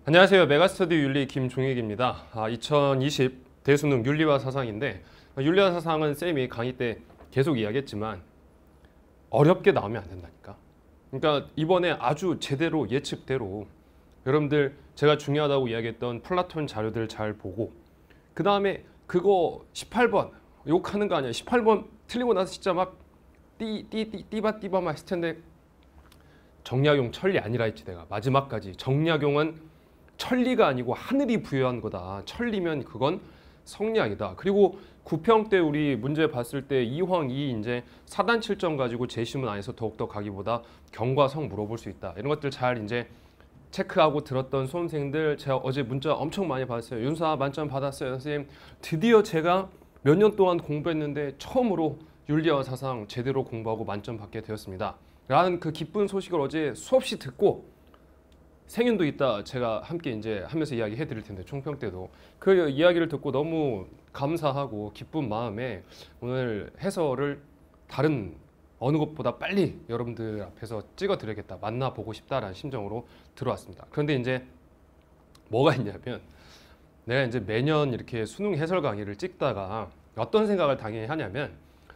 안녕하세요. 메가스터디 윤리 김종익입니다. 2020 대수능 윤리와 사상인데 윤리와 사상은 쌤이 강의 때 계속 이야기했지만 어렵게 나오면 안 된다니까. 그러니까 이번에 아주 제대로 예측대로 여러분들 제가 중요하다고 이야기했던 플라톤 자료들 잘 보고 그 다음에 그거 18번 욕하는 거 아니야. 18번 틀리고 나서 진짜 막 띠바 막 했을 텐데 정약용 천리 아니라 했지 내가. 마지막까지 정약용은 천리가 아니고 하늘이 부여한 거다. 천리면 그건 성리학이다. 그리고 구평 때 우리 문제 봤을 때 이황이 이제 사단 칠점 가지고 제시문 안에서 더욱더 가기보다 경과 성 물어볼 수 있다. 이런 것들 잘 이제 체크하고 들었던 수험생들 제가 어제 문자 엄청 많이 받았어요. 윤사 만점 받았어요. 선생님 드디어 제가 몇 년 동안 공부했는데 처음으로 윤리와 사상 제대로 공부하고 만점 받게 되었습니다. 라는 그 기쁜 소식을 어제 수없이 듣고 생윤도 있다 제가 함께 이제 하면서 이야기해 드릴 텐데 총평 때도 그 이야기를 듣고 너무 감사하고 기쁜 마음에 오늘 해설을 다른 어느 것보다 빨리 여러분들 앞에서 찍어 드리겠다, 만나보고 싶다라는 심정으로 들어왔습니다. 그런데 이제 뭐가 있냐면 내가 이제 매년 이렇게 수능 해설 강의를 찍다가 어떤 생각을 당연히 하냐면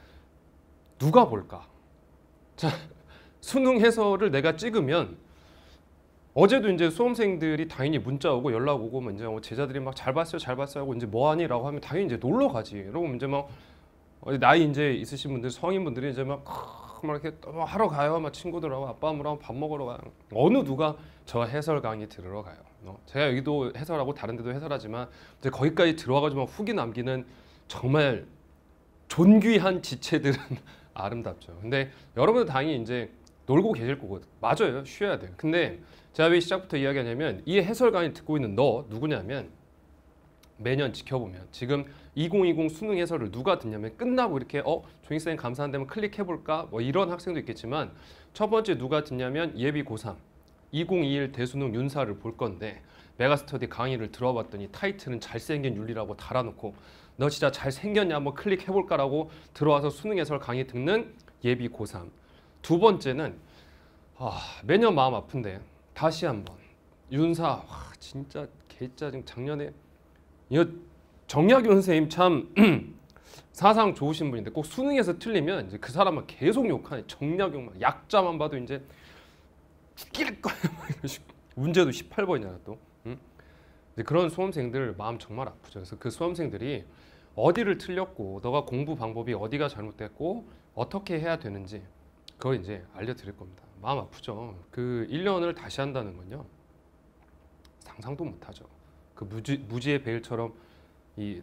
누가 볼까? 자, 수능 해설을 내가 찍으면 어제도 이제 수험생들이 당연히 문자 오고 연락 오고 뭐 이제 제자들이 막 잘 봤어요 하고 이제 뭐 하니라고 하면 당연히 이제 놀러 가지. 그러고 이제 막 나이 이제 있으신 분들 성인분들이 이제 막 이렇게 또 하러 가요. 막 친구들하고 아빠 아무랑 밥 먹으러 가요. 어느 누가 저 해설 강의 들으러 가요. 제가 여기도 해설하고 다른 데도 해설하지만 이제 거기까지 들어와가지고 막 후기 남기는 정말 존귀한 지체들은 아름답죠. 근데 여러분들 당연히 이제 놀고 계실 거거든. 맞아요. 쉬어야 돼요. 근데 제가 왜 시작부터 이야기하냐면 이 해설 강의 듣고 있는 너 누구냐면 매년 지켜보면 지금 2020 수능 해설을 누가 듣냐면 끝나고 이렇게 종익쌤 감사한다면 클릭해볼까? 뭐 이런 학생도 있겠지만 첫 번째 누가 듣냐면 예비 고3 2021 대수능 윤사를 볼 건데 메가스터디 강의를 들어봤더니 타이틀은 잘생긴 윤리라고 달아놓고 너 진짜 잘생겼냐 한번 클릭해볼까라고 들어와서 수능 해설 강의 듣는 예비 고3. 두 번째는 매년 마음 아픈데 다시 한번 윤사 진짜 개짜증. 작년에 이거 정약용 선생님 참 사상 좋으신 분인데 꼭 수능에서 틀리면 이제 그 사람은 계속 욕하네. 정약용 약자만 봐도 이제 죽일 거야. 문제도 18번이잖아 또. 이제 그런 수험생들 마음 정말 아프죠. 그래서 그 수험생들이 어디를 틀렸고 너가 공부 방법이 어디가 잘못됐고 어떻게 해야 되는지 그걸 이제 알려드릴 겁니다. 마음 아프죠. 그 1년을 다시 한다는 건요. 상상도 못하죠. 그 무지의 베일처럼 이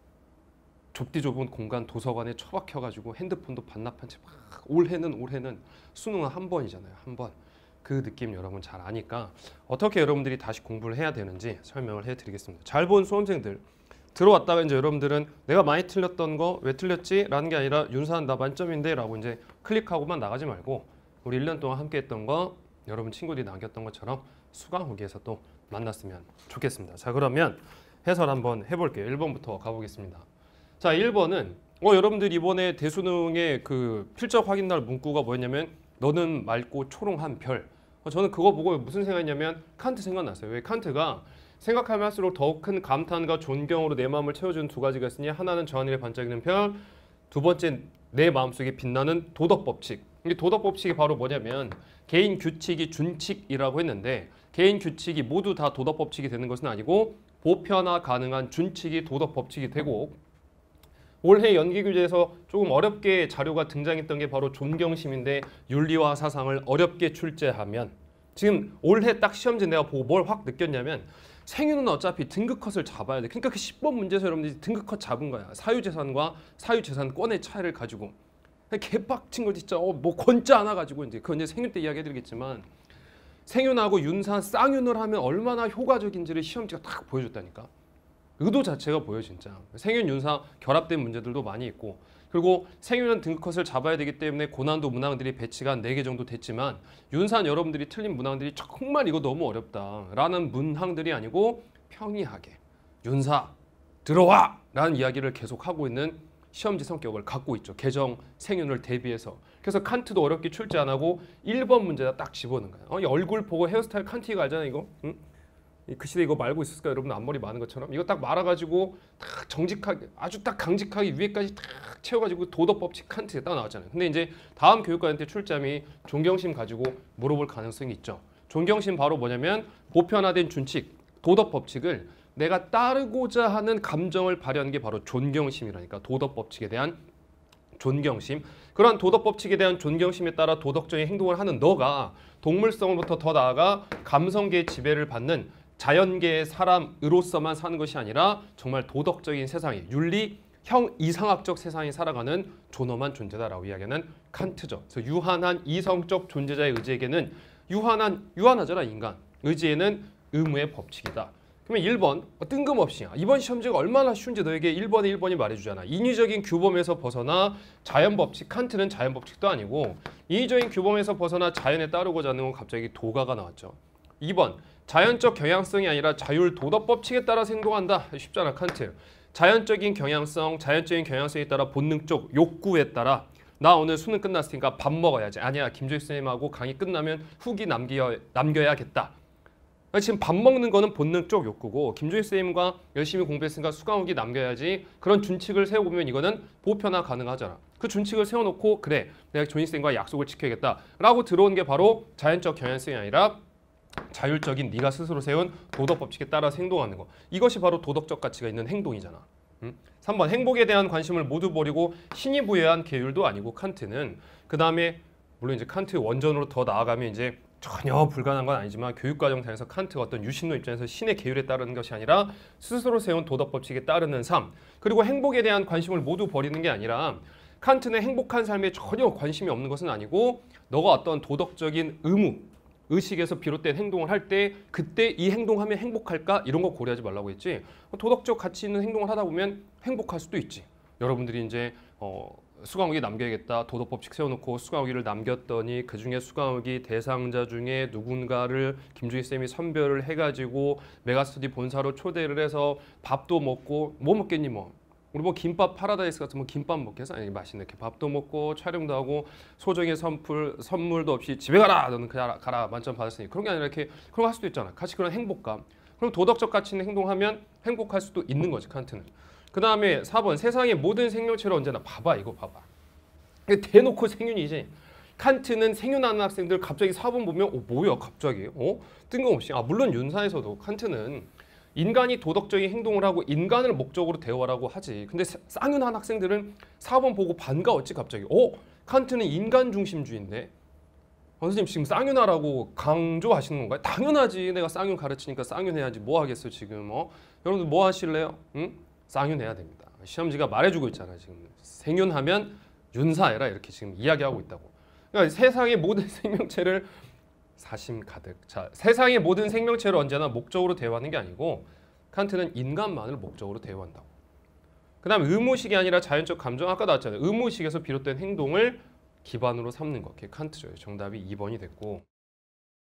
좁디 좁은 공간 도서관에 처박혀가지고 핸드폰도 반납한 채 막 올해는 수능은 한 번이잖아요. 한 번. 그 느낌 여러분 잘 아니까 어떻게 여러분들이 다시 공부를 해야 되는지 설명을 해드리겠습니다. 잘 본 수험생들 들어왔다가 이제 여러분들은 내가 많이 틀렸던 거 왜 틀렸지? 라는 게 아니라 윤사한 나 만점인데 라고 이제 클릭하고만 나가지 말고 우리 1년 동안 함께 했던 거 여러분 친구들이 남겼던 것처럼 수강 후기에서 또 만났으면 좋겠습니다. 자, 그러면 해설 한번 해볼게요. 1번부터 가보겠습니다. 자, 1번은 여러분들 이번에 대수능의 그 필적 확인날 문구가 뭐였냐면 너는 맑고 초롱한 별. 저는 그거 보고 무슨 생각했냐면 칸트 생각났어요. 왜 칸트가 생각하면 할수록 더욱 큰 감탄과 존경으로 내 마음을 채워주는 두 가지가 있으니 하나는 저 하늘에 반짝이는 별, 두 번째 내 마음속에 빛나는 도덕 법칙. 이 도덕 법칙이 바로 뭐냐면 개인 규칙이 준칙이라고 했는데 개인 규칙이 모두 다 도덕 법칙이 되는 것은 아니고 보편화 가능한 준칙이 도덕 법칙이 되고 올해 연기규제에서 조금 어렵게 자료가 등장했던 게 바로 존경심인데 윤리와 사상을 어렵게 출제하면 지금 올해 딱 시험지 내가 보고 뭘 확 느꼈냐면 생유는 어차피 등급컷을 잡아야 돼. 그러니까 그 10번 문제에서 여러분들이 등급컷 잡은 거야. 사유재산과 사유재산권의 차이를 가지고 개빡친 거 진짜 뭐 권자 하나 가지고 이제 그건 이제 생윤 때 이야기해드리겠지만 생윤하고 윤사 쌍윤을 하면 얼마나 효과적인지를 시험지가 딱 보여줬다니까. 의도 자체가 보여 진짜. 생윤 윤사 결합된 문제들도 많이 있고 그리고 생윤은 등급컷을 잡아야 되기 때문에 고난도 문항들이 배치가 한 4개 정도 됐지만 윤사는 여러분들이 틀린 문항들이 정말 이거 너무 어렵다 라는 문항들이 아니고 평이하게 윤사 들어와! 라는 이야기를 계속 하고 있는 시험지 성격을 갖고 있죠. 개정 생윤을 대비해서. 그래서 칸트도 어렵게 출제 안 하고 1번 문제다 딱 집어넣은 거예요. 이 얼굴 보고 헤어스타일 칸트가 알잖아 이거. 응? 그 시대 이거 말고 있었을까요? 여러분 앞머리 많은 것처럼 이거 딱 말아가지고 딱 정직하게 아주 딱 강직하게 위에까지 딱 채워가지고 도덕법칙 칸트에 딱 나왔잖아요. 근데 이제 다음 교육과한테 출제함이 존경심 가지고 물어볼 가능성이 있죠. 존경심 바로 뭐냐면 보편화된 준칙, 도덕법칙을 내가 따르고자 하는 감정을 발휘하는 게 바로 존경심이라니까. 도덕법칙에 대한 존경심. 그러한 도덕법칙에 대한 존경심에 따라 도덕적인 행동을 하는 너가 동물성으로부터 더 나아가 감성계의 지배를 받는 자연계의 사람으로서만 사는 것이 아니라 정말 도덕적인 세상에 윤리, 형 이상학적 세상에 살아가는 존엄한 존재다라고 이야기하는 칸트죠. 그래서 유한한 이성적 존재자의 의지에게는 유한하잖아 인간. 의지에는 의무의 법칙이다. 그러면 1번 뜬금없이 이번 시험지가 얼마나 쉬운지 너에게 1번에 1번이 말해주잖아. 인위적인 규범에서 벗어나 자연법칙. 칸트는 자연법칙도 아니고 인위적인 규범에서 벗어나 자연에 따르고자 하는 건 갑자기 도가가 나왔죠. 2번 자연적 경향성이 아니라 자율 도덕법칙에 따라서 행동한다. 쉽잖아 칸트. 자연적인 경향성에 따라 본능적 욕구에 따라 나 오늘 수능 끝났으니까 밥 먹어야지. 아니야 김조희 선생님하고 강의 끝나면 후기 남겨야겠다. 지금 밥 먹는 거는 본능적 욕구고 김조희 쌤과 열심히 공부했으니까 수강후기 남겨야지. 그런 준칙을 세워보면 이거는 보편화 가능하잖아. 그 준칙을 세워놓고 그래 내가 조희 쌤과 약속을 지켜야겠다 라고 들어온 게 바로 자연적 경향성이 아니라 자율적인 네가 스스로 세운 도덕법칙에 따라서 행동하는 거. 이것이 바로 도덕적 가치가 있는 행동이잖아. 3번 행복에 대한 관심을 모두 버리고 신이 부여한 계율도 아니고 칸트는 그 다음에 물론 이제 칸트 원전으로 더 나아가면 이제 전혀 불가능한 건 아니지만 교육과정상에서 칸트가 어떤 유신론 입장에서 신의 계율에 따르는 것이 아니라 스스로 세운 도덕법칙에 따르는 삶. 그리고 행복에 대한 관심을 모두 버리는 게 아니라 칸트는 행복한 삶에 전혀 관심이 없는 것은 아니고 너가 어떤 도덕적인 의무, 의식에서 비롯된 행동을 할 때 그때 이 행동하면 행복할까? 이런 거 고려하지 말라고 했지. 도덕적 가치 있는 행동을 하다 보면 행복할 수도 있지. 여러분들이 이제 수강후기 남겨야겠다. 도덕법칙 세워놓고 수강후기를 남겼더니 그중에 수강후기 대상자 중에 누군가를 김주희 쌤이 선별을 해가지고 메가스터디 본사로 초대를 해서 밥도 먹고 뭐 먹겠니 뭐. 우리 뭐 김밥 파라다이스 같은 뭐 김밥 먹겠어? 아니 맛있는 이렇게 밥도 먹고 촬영도 하고 소정의 선물도 없이 집에 가라 너는 그냥 가라 만점 받았으니 그런 게 아니라 이렇게 그런 거 할 수도 있잖아. 같이 그런 행복감. 그럼 도덕적 가치 있는 행동하면 행복할 수도 있는 거지 칸트는. 그 다음에 4번 세상의 모든 생명체를 언제나 봐봐 이거 봐봐. 대놓고 생윤이지. 칸트는 생윤하는 학생들 갑자기 4번 보면 뭐야 갑자기 뜬금없이. 물론 윤사에서도 칸트는 인간이 도덕적인 행동을 하고 인간을 목적으로 대화라고 하지. 근데 쌍윤한 학생들은 4번 보고 반가웠지 갑자기. 칸트는 인간 중심주의인데 선생님 지금 쌍윤하라고 강조하시는 건가요? 당연하지. 내가 쌍윤 가르치니까 쌍윤해야지. 뭐 하겠어 지금. 여러분들 뭐 하실래요? 응? 쌍윤해야 됩니다. 시험지가 말해주고 있잖아. 지금 생윤하면 윤사해라 이렇게 지금 이야기하고 있다고. 그러니까 세상의 모든 생명체를 사심 가득. 자, 세상의 모든 생명체를 언제나 목적으로 대화하는 게 아니고 칸트는 인간만을 목적으로 대화한다고. 그 다음 의무의식이 아니라 자연적 감정. 아까 나왔잖아요. 의무의식에서 비롯된 행동을 기반으로 삼는 것. 그게 칸트죠. 정답이 2번이 됐고.